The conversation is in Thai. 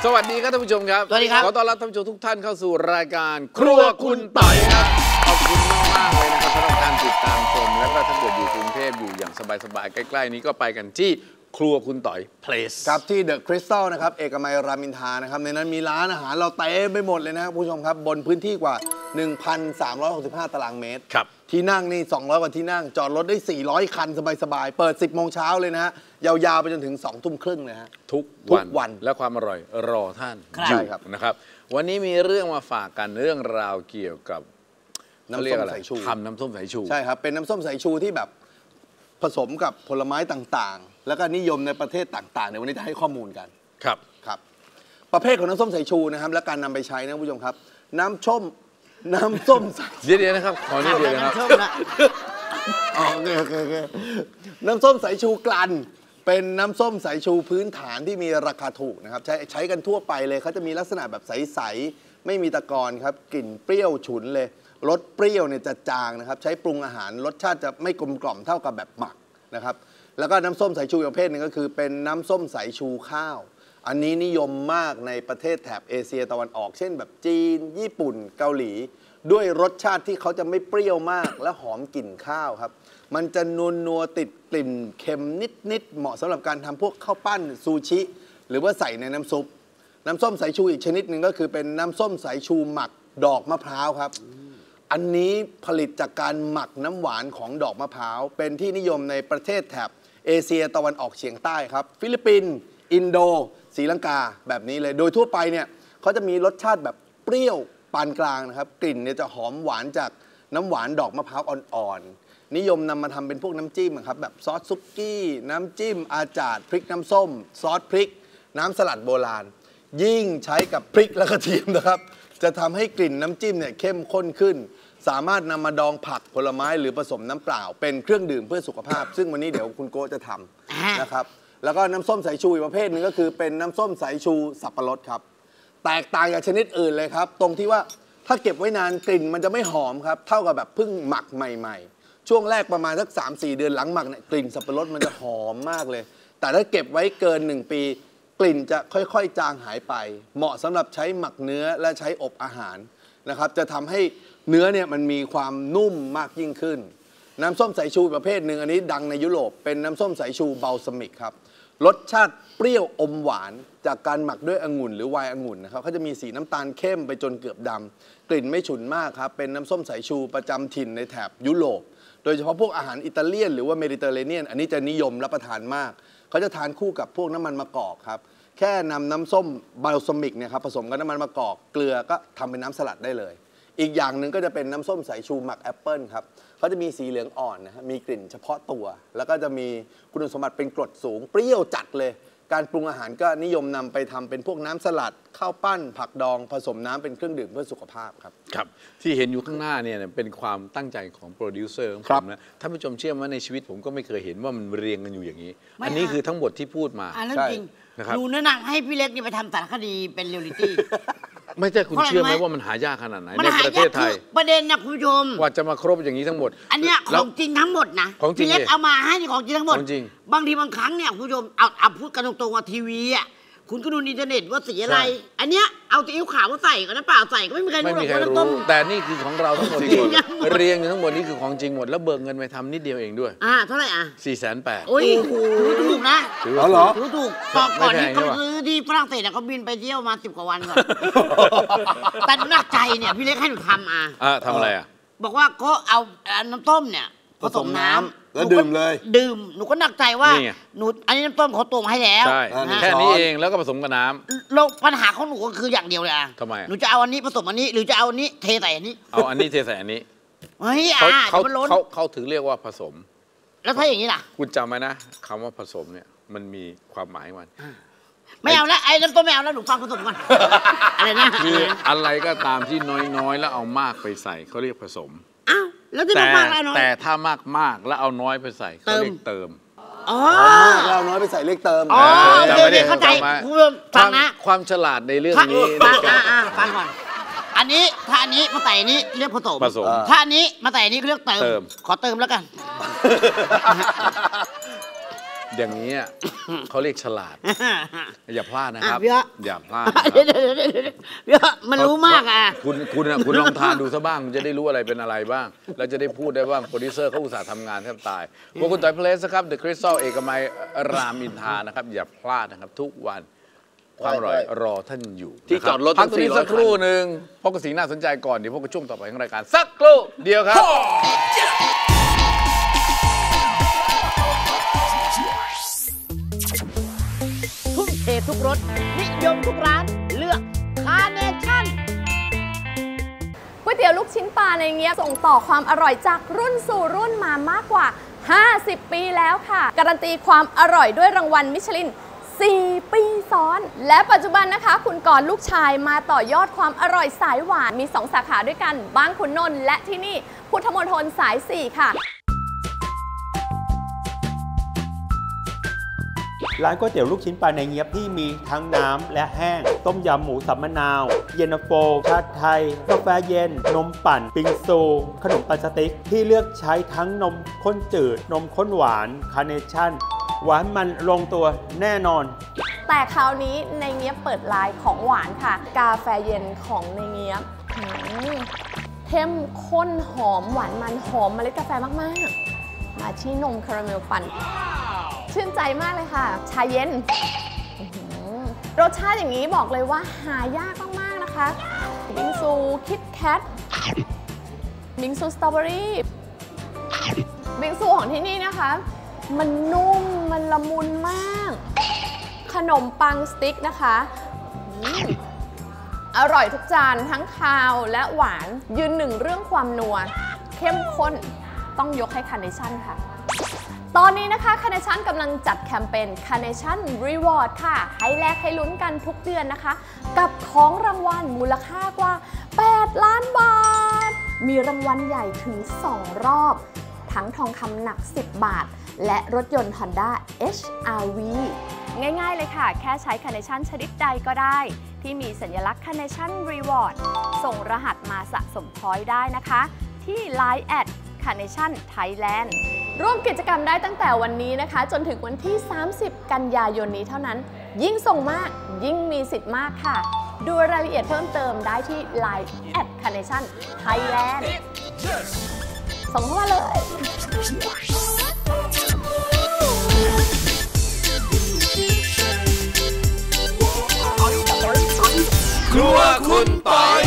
สวัสดีครับท่านผู้ชมครับสวัสดีครับขอต้อนรับท่านผู้ชมทุกท่านเข้าสู่รายการครัวคุณต่อยครับขอบคุณมากๆเลยนะครับสำหรับการติดตามชมแล้วก็ถ้าเกิดอยู่กรุงเทพอยู่อย่างสบายๆใกล้ๆนี้ก็ไปกันที่ครัวคุณต่อยเพลสครับที่เดอะคริสตัลนะครับเอกมัยรามอินทรานะครับในนั้นมีร้านอาหารเราเต็มไปหมดเลยนะครับผู้ชมครับบนพื้นที่กว่า 1,365 ตารางเมตรครับที่นั่งนี่200 กว่าที่นั่งจอดรถได้400 คันสบายๆเปิด 10 โมงเช้าเลยนะฮะยาวๆไปจนถึง 2 ทุ่มครึ่งเลยฮะทุกวันและความอร่อยรอท่านอยู่นะครับวันนี้มีเรื่องมาฝากกันเรื่องราวเกี่ยวกับน้ำส้มสายชูทำน้ำส้มสายชูใช่ครับเป็นน้ำส้มสายชูที่แบบผสมกับผลไม้ต่างๆแล้วก็นิยมในประเทศต่างๆเดี๋ยววันนี้จะให้ข้อมูลกันครับประเภทของน้ำส้มสายชูนะครับและการนำไปใช้นะผู้ชมครับน้ำส้มเดี๋ยวนะครับขอนิดเดียวนะครับโอเคน้ำส้มสายชูกลั่นเป็นน้ำส้มสายชูพื้นฐานที่มีราคาถูกนะครับใช้กันทั่วไปเลยเขาจะมีลักษณะแบบใสๆไม่มีตะกอนครับกลิ่นเปรี้ยวฉุนเลยรสเปรี้ยวเนี่ยจะจางนะครับใช้ปรุงอาหารรสชาติจะไม่กลมกล่อมเท่ากับแบบหมักนะครับแล้วก็น้ำส้มสายชูประเภทหนึ่งก็คือเป็นน้ำส้มสายชูข้าวอันนี้นิยมมากในประเทศแถบเอเชียตะวันออกเช่นแบบจีนญี่ปุ่นเกาหลีด้วยรสชาติที่เขาจะไม่เปรี้ยวมากและหอมกลิ่นข้าวครับมันจะนัวติดกลิ่นเค็มนิดเหมาะสำหรับการทำพวกข้าวปั้นซูชิหรือว่าใส่ในน้ำซุปน้ำส้มสายชูอีกชนิดหนึ่งก็คือเป็นน้ำส้มสายชูหมักดอกมะพร้าวครับอันนี้ผลิตจากการหมักน้ำหวานของดอกมะพร้าวเป็นที่นิยมในประเทศแถบเอเชียตะวันออกเฉียงใต้ครับฟิลิปปินส์อินโดศรีลังกาแบบนี้เลยโดยทั่วไปเนี่ยเขาจะมีรสชาติแบบเปรี้ยวปานกลางนะครับกลิ่นเนี่ยจะหอมหวานจากน้ำหวานดอกมะพร้าวอ่อนๆนิยมนำมาทำเป็นพวกน้ำจิ้มครับแบบซอสซุกี้น้ำจิ้มอาจาดพริกน้ำส้มซอสพริกน้ำสลัดโบราณยิ่งใช้กับพริกและกระเทียมนะครับจะทำให้กลิ่นน้ำจิ้มเนี่ยเข้มข้นขึ้นสามารถนำมาดองผักผลไม้หรือผสมน้ำเปล่าเป็นเครื่องดื่มเพื่อสุขภาพซึ่งวันนี้เดี๋ยวคุณโก้จะทำนะครับแล้วก็น้ำส้มสายชูอีกประเภทหนึ่งก็คือเป็นน้ำส้มสายชูสับปะรดครับแตกต่างจากชนิดอื่นเลยครับตรงที่ว่าถ้าเก็บไว้นานกลิ่นมันจะไม่หอมครับเท่ากับแบบเพิ่งหมักใหม่ๆช่วงแรกประมาณสัก 3-4 เดือนหลังหมักเนี่ยกลิ่นสับปะรดมันจะหอมมากเลยแต่ถ้าเก็บไว้เกิน1 ปีกลิ่นจะค่อยๆจางหายไปเหมาะสำหรับใช้หมักเนื้อและใช้อบอาหารนะครับจะทำให้เนื้อเนี่ยมันมีความนุ่มมากยิ่งขึ้นน้ำส้มสายชูประเภทหนึ่งอันนี้ดังในยุโรปเป็นน้ำส้มสายชูเบลซามิกครับรสชาติเปรี้ยวอมหวานจากการหมักด้วยองุ่นหรือไวน์องุ่นนะครับเขาจะมีสีน้ำตาลเข้มไปจนเกือบดำกลิ่นไม่ฉุนมากครับเป็นน้ำส้มสายชูประจำถิ่นในแถบยุโรปโดยเฉพาะพวกอาหารอิตาเลียนหรือว่าเมดิเตอร์เรเนียนอันนี้จะนิยมรับประทานมากเขาจะทานคู่กับพวกน้ำมันมะกอกครับแค่นำน้ำส้มเบลซามิกเนี่ยครับผสมกับน้ำมันมะกอกเกลือก็ทำเป็นน้ำสลัดได้เลยอีกอย่างหนึ่งก็จะเป็นน้ำส้มสายชูหมักแอปเปิลครับเขาจะมีสีเหลืองอ่อนนะฮะมีกลิ่นเฉพาะตัวแล้วก็จะมีคุณสมบัติเป็นกรดสูงเปรี้ยวจัดเลยการปรุงอาหารก็นิยมนำไปทำเป็นพวกน้ำสลัดข้าวปั้นผักดองผสมน้ำเป็นเครื่องดื่มเพื่อสุขภาพครับครับที่เห็นอยู่ข้างหน้าเนี่ยเป็นความตั้งใจของโปรดิวเซอร์ของผมนะท่านผู้ชมเชื่อว่าในชีวิตผมก็ไม่เคยเห็นว่ามันเรียงกันอยู่อย่างนี้อันนี้คือทั้งหมดที่พูดมาใช่นะครับดูแนะนำให้พี่เล็กนี่ไปทำสารคดีเป็นเรียลลิตี้ไม่ใช่คุณเชื่อไหมว่ามันหายากขนาดไหนในประเทศไทยประเด็นนะคุณผู้ชมว่าจะมาครบอย่างนี้ทั้งหมดอันเนี้ยของจริงทั้งหมดนะพี่เล็กเอามาให้นี่ของจริงทั้งหมดบางทีบางครั้งเนี่ยคุณผู้ชมเอาพูดกันตรงๆว่าทีวีอ่ะคุณก็ดูอินเทอร์เน็ตว่าสีอะไรอันเนี้ยเอาซีอิ๊วขาวมาใส่กับน้ำเปล่าใส่ก็ไม่มีใครรู้หรอกว่าน้ำต้มแต่นี่คือของเราทั้งหมดเรียงอยู่ทั้งหมดนี่คือของจริงหมดแล้วเบิกเงินไปทำนิดเดียวเองด้วยเท่าไหร่ 480,000 โอ้ยถูกนะเหรอถูกก่อนที่เขาซื้อที่ฝรั่งเศสเขาบินไปเที่ยวมา10 กว่าวันก่อนแต่หนักใจเนี่ยพี่เล็กให้หนูทำทำอะไรบอกว่าก็เอาน้ำต้มเนี่ยผสมน้ำแล้วดื่มเลยดื่มหนูก็หนักใจว่าหนูอันนี้น้ำต้มเขาต้มให้แล้วใช่แค่นี้เองแล้วก็ผสมกับน้ำแล้วปัญหาของหนูก็คืออย่างเดียวเลยทำไมหนูจะเอาอันนี้ผสมอันนี้หรือจะเอาอันนี้เทใส่อันนี้เอาอันนี้เทใส่อันนี้เฮ้ยเขาถึงเรียกว่าผสมแล้วถ้าอย่างนี้ล่ะคุณจำไว้นะคำว่าผสมเนี่ยมันมีความหมายมันไม่เอาแล้วไอ้น้ำต้มไม่เอาแล้วหนูฟังผสมก่อนอะไรนะคืออะไรก็ตามที่น้อยแล้วเอามากไปใส่เขาเรียกผสมแล้วที่มากๆแต่ถ้ามากแล้วเอาน้อยไปใส่เขาเรียกเติมเราน้อยไปใส่เรียกเติมเข้าใจคุณฟังนะความฉลาดในเรื่องนี้ฟังก่อนอันนี้ถ้าอันนี้มาใส่อันนี้เรียกผสมถ้าอันนี้มาใส่อันนี้เรียกเติมขอเติมแล้วกันอย่างนี้เขาเรียกฉลาด อย่าพลาดนะครับอย่าพลาดเยอะมันรู้มากอ่ะคุณลองทานดูซะบ้างคุณจะได้รู้อะไรเป็นอะไรบ้างแล้วจะได้พูดได้ว่าโปรดิวเซอร์เขาอุตส่าห์ทำงานแทบตายพวกคุณต่อยเพลสครับ The Crystal เอกมัยรามอินทรานะครับอย่าพลาดนะครับทุกวันความอร่อยรอท่านอยู่ที่จอดรถพักตรงนี้สักครู่หนึ่งพบกับสิ่งน่าสนใจก่อนเดี๋ยวพบกับช่วงต่อไปของรายการสักครู่เดียวครับทุ่มเททุกรสนิยมทุกร้านเลือกคาเนชั่นก๋วยเตี๋ยวลูกชิ้นปลาในเงี้ยส่งต่อความอร่อยจากรุ่นสู่รุ่นมามากกว่า50 ปีแล้วค่ะการันตีความอร่อยด้วยรางวัลมิชลิน4 ปีซ้อนและปัจจุบันนะคะคุณกรณ์ลูกชายมาต่อยอดความอร่อยสายหวานมี2 สาขาด้วยกันบางขุนนนท์และที่นี่พุทธมณฑลสาย 4 ค่ะร้านก๋วยเตี๋ยวลูกชิ้นปลาในเงี้ยที่มีทั้งน้ำและแห้งต้มยำหมูสับมะนาวเย็นตาโฟชาไทยกาแฟเย็นนมปั่นปิงซูขนมปังสติ๊กที่เลือกใช้ทั้งนมข้นจืดนมข้นหวานคาร์เนชั่นหวานมันลงตัวแน่นอนแต่คราวนี้ในเงี้ยเปิดไลน์ของหวานค่ะกาแฟเย็นของในเงี้ยเข้มข้นหอมหวานมันหอมเมล็ดกาแฟมากๆมาที่นมคาราเมลปั่นชื่นใจมากเลยค่ะชาเย็นรสชาติอย่างนี้บอกเลยว่าหายากมากๆนะคะบิงซูคิทแคทบิงซูสตรอเบอรี่บิงซูของที่นี่นะคะมันนุ่มมันละมุนมากขนมปังสติ๊กนะคะอร่อยทุกจานทั้งคาวและหวานยืนหนึ่งเรื่องความนัวเข้มข้นต้องยกให้คาร์เนชั่นค่ะตอนนี้นะคะคาร์เนชั่นกำลังจัดแคมเปญคาร์เนชั่นรีวอร์ดค่ะให้แลกให้ลุ้นกันทุกเดือนนะคะกับของรางวัลมูลค่ากว่า8 ล้านบาทมีรางวัลใหญ่ถึง2 รอบทั้งทองคำหนัก10 บาทและรถยนต์ Honda HR-V ง่ายๆเลยค่ะแค่ใช้คาร์เนชั่นชนิดใดก็ได้ที่มีสัญลักษณ์คาร์เนชั่นรีวอร์ดส่งรหัสมาสะสมพอยต์ได้นะคะที่ Line@ Carnation Thailand ร่วมกิจกรรมได้ตั้งแต่วันนี้นะคะจนถึงวันที่30 กันยายนนี้เท่านั้นยิ่งส่งมากยิ่งมีสิทธิ์มากค่ะดูรายละเอียดเพิ่มเติมได้ที่ Line@ Carnation Thailand ส่งเข้ามาเลยครัวคุณปอย